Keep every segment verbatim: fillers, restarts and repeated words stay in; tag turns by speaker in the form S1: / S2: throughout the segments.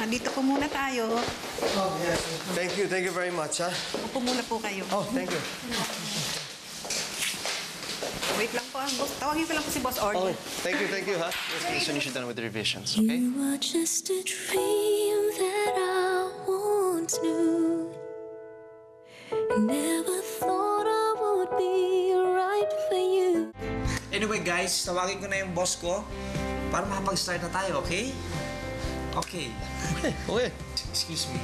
S1: dito po muna tayo.
S2: Oh, yes. Thank you, thank you very much, ha?
S1: Upo muna po kayo.
S2: Oh, thank you.
S1: Wait lang po, boss. Tawagin ko lang po si Boss Orly.
S2: Okay, thank you, thank you, ha?
S3: As soon as you're done with the revisions, okay?
S4: You are just a dream that I once knew. I never thought I would be right for you.
S5: Anyway guys, tawagin ko na yung boss ko para makapag-start na tayo, okay? Okay.
S2: Okay, okay.
S5: Excuse me.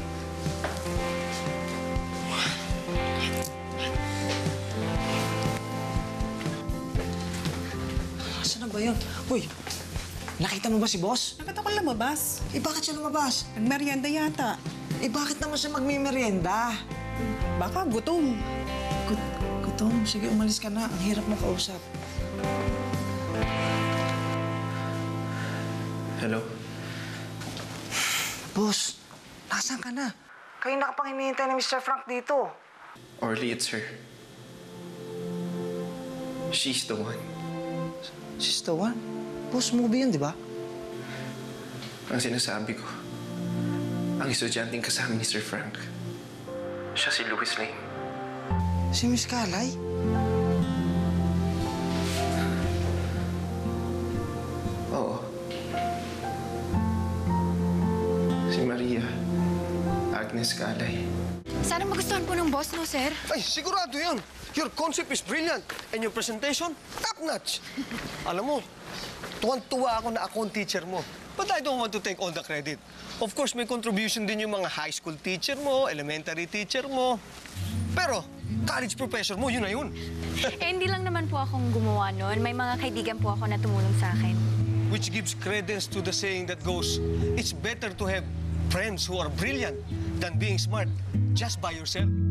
S5: Saan na ba yun? Uy, nakita mo ba si boss?
S1: Bakit ako lumabas?
S5: Eh, bakit siya lumabas?
S1: Nagmerienda yata.
S5: Eh, bakit naman siya magmimerienda?
S1: Baka gutom.
S5: Gut gutom, sige, umalis ka na. Ang hirap mo kausap.
S3: Hello?
S5: Boss, nasaan ka na? Kayo na kapang hinihintay ni Mister Frank dito.
S3: Orly, it's her. She's the one.
S5: She's the one? Boss, movie yun, di ba?
S3: Ang sinasabi ko, ang estudyanteng kasama ni Sir Frank, siya si Louis Lane.
S5: Si Miss Kalay?
S3: Oo. Si Maria, Agnes Calay.
S6: Sana magustuhan po ng boss, no, sir?
S2: Ay, sigurado yun. Your concept is brilliant. And your presentation, top-notch. Alam mo, tuwan-tuwa ako na ako ang teacher mo. But I don't want to take all the credit. Of course, may contribution din yung mga high school teacher mo, elementary teacher mo. Pero, college professor mo, yun na yun.
S6: Eh, hindi lang naman po akong gumawa nun. May mga kaibigan po ako na tumulong sa akin.
S2: Which gives credence to the saying that goes, it's better to have friends who are brilliant than being smart just by yourself.